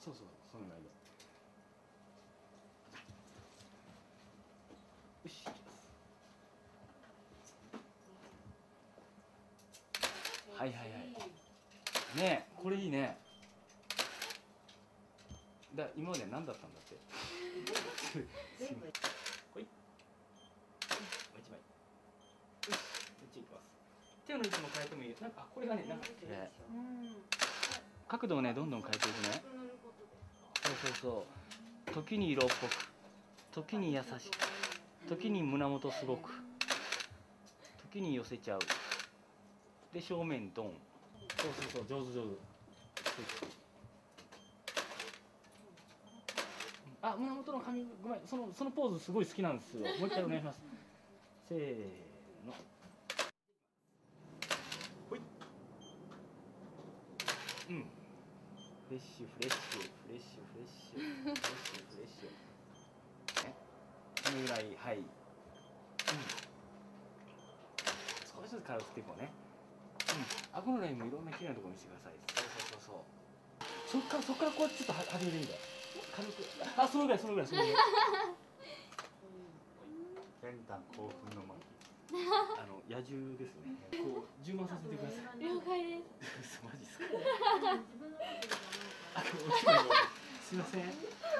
そうそう、その間。よし、いきます。はいはいはい。ねえ、これいいね。今まで何だったんだって。ほい。もう一枚。よし、こっちいきます。手の位置も変えてもいい。なんか、これがね、なんか、角度をね、どんどん変えていくね。そうそうそう。時に色っぽく、時に優しく、時に胸元すごく、時に寄せちゃう。で、正面ドン。そうそうそう、上手上手。あ、胸元の髪、ごめん、そのポーズすごい好きなんですよ。もう一回お願いします。せーの。ほい。うん。フレッシュフレッシュフレッシュフレッシュフレッシュフレッシュ。ね。このぐらい、はい。うん。少しずつ軽く振っていこうね。うん。顎のラインもいろんな綺麗なところ見せてください。そうそうそうそう。そっからこうやってちょっと始めていいんだよ。軽く。あ、そのぐらいそのぐらいそのぐらい。練炭興奮の巻。野獣ですね。こう充満させてください。 了解です。 マジですか。すみません。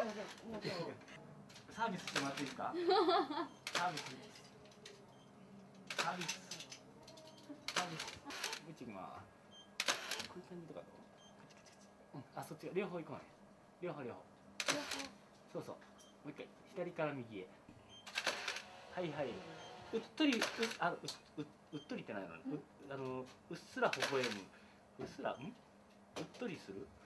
サービスしてもらっていいですか。サービス。サービス。サービス。こっち行きます。こういう感じとかどう。あ、そっち両方行こうね。両方。そうそう。もう一回左から右へ。はいはい。うっとり、うっとりってないのね。うっすら微笑む。うっすら、うっとりする。